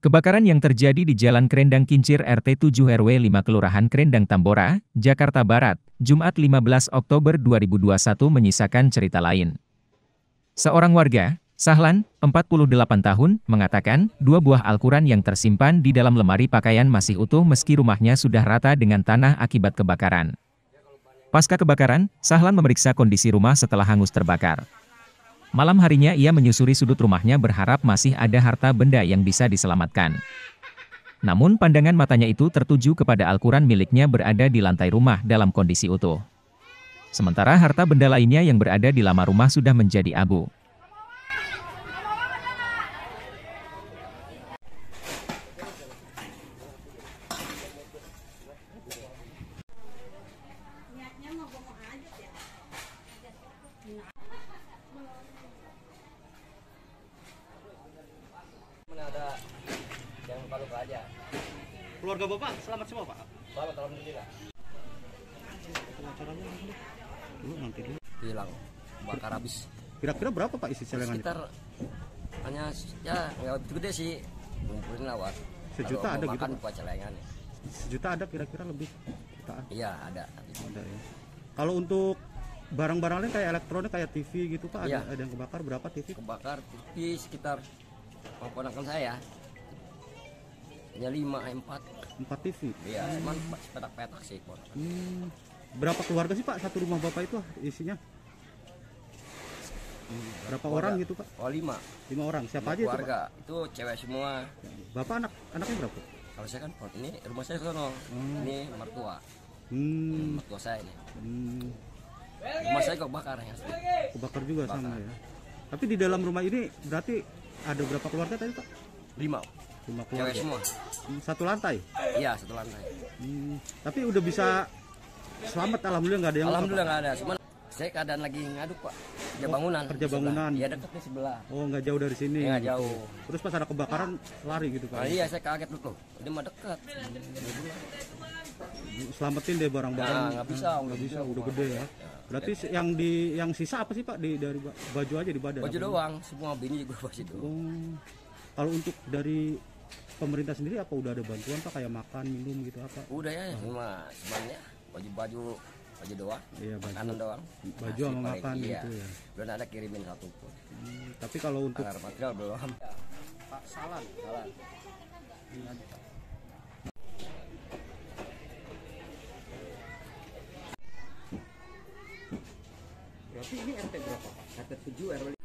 Kebakaran yang terjadi di Jalan Krendang Kincir RT 7 RW 5 Kelurahan Krendang Tambora, Jakarta Barat, Jumat 15 Oktober 2021 menyisakan cerita lain. Seorang warga, Sahlan, 48 tahun, mengatakan, dua buah Al-Quran yang tersimpan di dalam lemari pakaian masih utuh meski rumahnya sudah rata dengan tanah akibat kebakaran. Pasca kebakaran, Sahlan memeriksa kondisi rumah setelah hangus terbakar. Malam harinya ia menyusuri sudut rumahnya berharap masih ada harta benda yang bisa diselamatkan. Namun pandangan matanya itu tertuju kepada Al-Quran miliknya berada di lantai rumah dalam kondisi utuh. Sementara harta benda lainnya yang berada di lama rumah sudah menjadi abu. Ada yang luka aja. Keluarga Bapak selamat semua, Pak? Selamat, alhamdulillah. Dulu nanti dulu. Hilang, bakar habis. Kira-kira berapa Pak isi celengan itu? Sekitar hanya ya nggak begitu gede sih. Ngumpulin lawat. Sejuta ada gitu, makan Pak? buat celengan. Sejuta ada kira-kira lebih jutaan. Iya, ada. Ada ya. Kalau untuk barang-barang lain kayak elektronik kayak TV gitu Pak, Iya. ada yang kebakar berapa TV? Kebakar TV sekitar ponakan saya. Hanya 5, 4. 4 TV. Iya, cuman petak-petak sih ponakan. Berapa keluarga sih Pak satu rumah Bapak itu isinya? Berapa orang gitu Pak? Oh, 5. 5 orang. Siapa aja itu Pak? Keluarga itu cewek semua. Bapak anaknya berapa? Kalau saya kan ini rumah saya sono. Ini mertua. Mertua saya ini. Rumah saya kebakar ya. Kebakar juga sama ya. Tapi di dalam rumah ini berarti ada berapa keluarga tadi Pak? 5. 5 Cewek keluarga. semua. Satu lantai. Iya, satu lantai. Tapi udah bisa selamat alhamdulillah, nggak ada yang luka, Alhamdulillah Pak? nggak ada. Cuman saya keadaan lagi ngaduk Pak. Kerja bangunan. kerja di sebelah. bangunan. Iya, dekat di sebelah. Oh, nggak jauh dari sini. Nggak gitu. jauh. Terus pas ada kebakaran lari gitu Pak? Nah, iya, saya kaget dulu. Ini mah dekat. Selamatin deh barang-barang. Nah, nggak bisa, Nggak bisa, Pak. udah gede ya. Berarti yang sisa apa sih Pak dari baju aja di badan? Baju Apa? doang, semua bini juga baju doang. Oh, kalau untuk dari pemerintah sendiri apa udah ada bantuan Pak kayak makan, minum gitu apa? Udah ya, cuma sebenarnya baju doang. Iya, baju. Makanan doang. Baju Nasi sama paling, makan iya. gitu ya. Belum ada kirimin satu pun. Tapi kalau untuk Agar material belum. Pak Salan, berarti ini RT berapa Pak? RT 7 RW